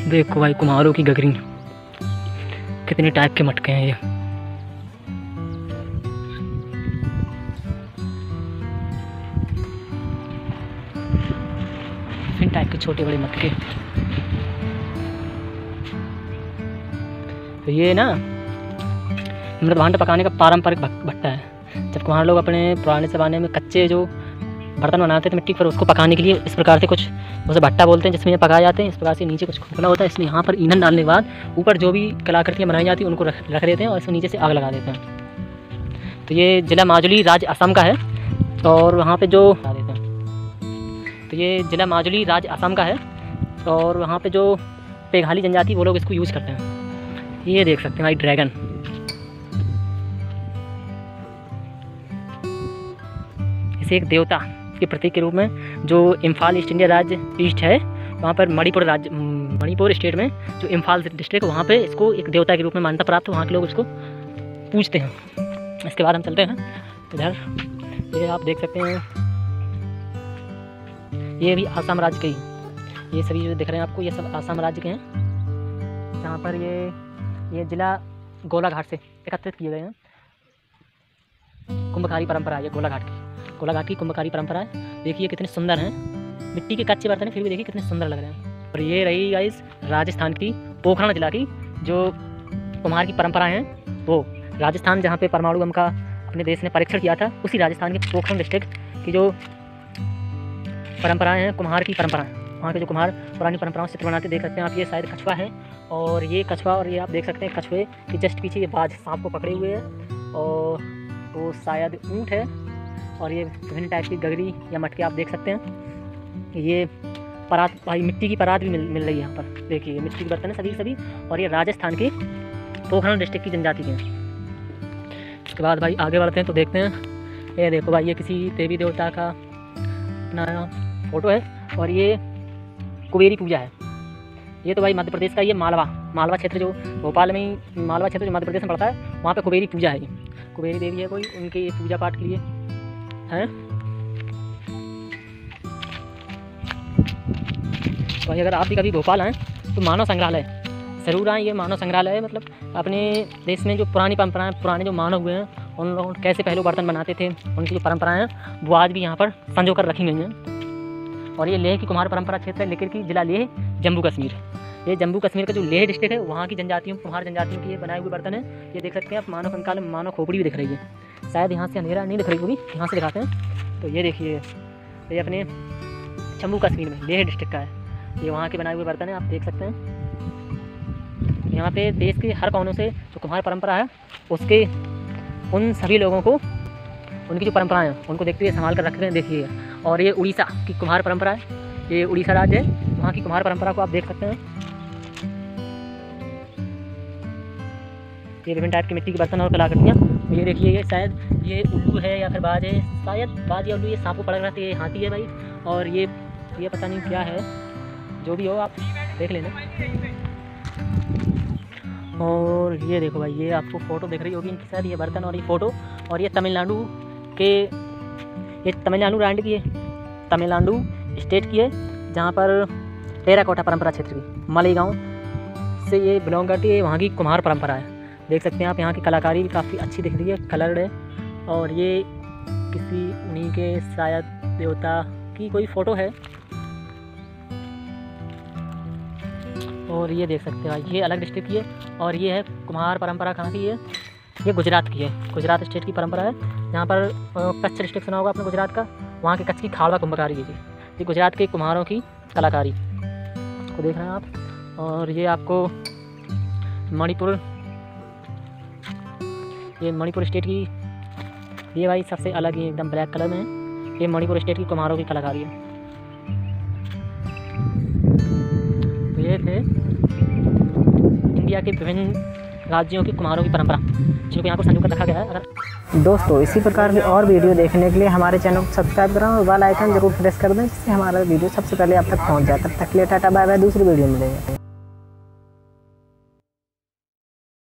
देखो भाई कुम्हारों की गगरी, कितने टाइप के मटके हैं ये। इन टाइप के छोटे बड़े मटके। तो ये ना मृदभांड पकाने का पारंपरिक भट्टा है। जब कुम्हार लोग अपने पुराने ज़माने में कच्चे जो बर्तन बनाते थे मिट्टी पर, उसको पकाने के लिए इस प्रकार से कुछ उसे भट्टा बोलते हैं, जिसमें ये पकाए जाते हैं। इस प्रकार से नीचे कुछ खोखला होता है, इसमें यहाँ पर ईंधन डालने के बाद ऊपर जो भी कलाकृतियाँ बनाई जाती हैं उनको रख देते हैं और इसमें नीचे से आग लगा देते हैं। तो ये जिला माजुली राज्य असम का है और वहाँ पे जो देते हैं, तो ये जिला माजुली राज्य असम का है और वहाँ पे जो पेघाली जनजाति वो लोग इसको यूज़ करते हैं। ये देख सकते हैं भाई ड्रैगन, इसे एक देवता के प्रतीक के रूप में जो इम्फाल ईस्ट इंडिया राज्य ईस्ट है, वहाँ पर मणिपुर स्टेट में जो इम्फाल डिस्ट्रिक्ट वहाँ पे इसको एक देवता के रूप में मान्यता प्राप्त है। वहाँ के लोग इसको पूजते हैं। इसके बाद हम चलते हैं इधर। ये आप देख सकते हैं, ये भी आसाम राज्य के ही, ये सभी जो दिख रहे हैं आपको ये सब आसाम राज्य के हैं, जहाँ पर ये जिला गोलाघाट से एकत्रित किए गए हैं। कुंभकारी परंपरा है ये गोलाघाट की कुंभकारी परंपरा है। देखिए कितने सुंदर हैं, मिट्टी के कच्चे बर्तन हैं फिर भी देखिए कितने सुंदर लग रहे हैं। और ये रही गाइस राजस्थान की पोखरण जिला की जो कुम्हार की परंपराएं हैं, वो राजस्थान जहाँ पे परमाणु बम का अपने देश ने परीक्षण किया था, उसी राजस्थान के पोखरण डिस्ट्रिक्ट की जो परंपराएं हैं कुम्हार की परंपराएं, वहाँ के जो कुम्हार पुरानी परंपराओं से चित्र बनाते देख सकते हैं आप। ये शायद कछुआ है और ये कछुआ, और ये आप देख सकते हैं कछुए के जस्ट पीछे ये बाज सांप को पकड़े हुए है और वो शायद ऊँट है। और ये विभिन्न टाइप की गगरी या मटके आप देख सकते हैं। ये परात भाई मिट्टी की परात भी मिल रही है यहाँ पर। देखिए मिट्टी के बर्तन है सभी, और ये राजस्थान के पोखरण डिस्ट्रिक्ट की जनजाति के हैं। उसके बाद भाई आगे बढ़ते हैं तो देखते हैं, ये देखो भाई ये किसी देवी देवता का अपना फोटो है और ये कुबेरी पूजा है। ये तो भाई मध्य प्रदेश का, ये मालवा क्षेत्र जो भोपाल में ही मालवा क्षेत्र जो मध्य प्रदेश में पड़ता है, वहाँ पे कुबेरी पूजा है। कुबेरी देवी है कोई, उनके पूजा पाठ के लिए है। तो अगर आप भी कभी भोपाल आएँ तो मानव संग्रहालय ज़रूर आएँ। ये मानव संग्रहालय है, मतलब अपने देश में जो पुरानी परंपराएं, पुराने जो मानव हुए हैं उन लोगों कैसे पहले बर्तन बनाते थे, उनकी जो परंपराएं हैं वो आज भी यहाँ पर संजो कर रखी गई हैं। और ये लेह की कुम्हार परंपरा क्षेत्र है, लेकिन की जिला लेह जम्मू कश्मीर। ये जम्मू कश्मीर का जो लेह डिस्ट्रिक्ट है वहाँ की जनजातियों कुम्हार जनजातियों के ये बनाए हुए बर्तन है। ये देख सकते हैं आप, मानव कंकाल में मानव खोपड़ी भी दिख रही है, शायद यहाँ से अंधेरा नहीं दिख रही होगी, यहाँ से दिखाते हैं। तो ये देखिए ये अपने जम्मू कश्मीर में लेह डिस्ट्रिक्ट का है, ये वहाँ के बनाए हुए बर्तन है, आप देख सकते हैं। यहाँ पे देश के हर कोनों से जो कुम्हार परंपरा है उसके उन सभी लोगों को उनकी जो परंपराएं हैं उनको देखते हुए संभाल कर रखते हैं। देखिए, और ये उड़ीसा की कुम्हार परंपरा है, ये उड़ीसा राज्य है, वहाँ की कुम्हार परंपरा को आप देख सकते हैं। ये विभिन्न टाइप की मिट्टी के बर्तन और कलाकृतियाँ। ये देखिए, ये शायद ये उल्लू है या फिर बाज है, शायद बाज या उल्लू, ये सांप को पकड़ रहा था, ये हाथी है भाई, और ये पता नहीं क्या है, जो भी हो आप देख लेना। और ये देखो भाई, ये आपको फ़ोटो दिख रही होगी इनकी, शायद ये बर्तन और ये फ़ोटो, और ये तमिलनाडु राज्य की है, तमिलनाडु स्टेट की है, जहाँ पर टेराकोटा परंपरा क्षेत्र की मालेगांव से ये बिलोंग करती है। वहाँ की कुम्हार परंपरा है, देख सकते हैं आप। यहाँ की कलाकारी भी काफ़ी अच्छी दिख रही है, कलर्ड है, और ये किसी उन्हीं के शायद देवता की कोई फ़ोटो है। और ये देख सकते हैं भाई, ये अलग डिस्ट्रिक्ट की है, और ये है कुम्हार परंपरा कहाँ की है, ये गुजरात की है, गुजरात स्टेट की परंपरा है, जहाँ पर कच्छ डिस्ट्रिक्ट सुना होगा आपने गुजरात का, वहाँ के कच्छ की खाड़वा कुम्भकारी है ये गुजरात के कुम्हारों की कलाकारी को देख रहे हैं आप। और ये आपको मणिपुर स्टेट की, ये भाई सबसे अलग ही एकदम ब्लैक कलर में है, ये मणिपुर स्टेट की कुम्हारों की कलाकारी है। तो ये थे इंडिया के विभिन्न राज्यों की कुम्हारों की परंपरा, जिनको यहाँ पर संजो कर रखा गया है। अगर दोस्तों इसी प्रकार की और वीडियो देखने के लिए हमारे चैनल को सब्सक्राइब करें और बेल आइकन जरूर प्रेस कर दें, जिससे हमारा वीडियो सबसे पहले आप तक पहुँच जाए। तब तक के लिए टाटा बाय बाय, दूसरी वीडियो मिलेंगे।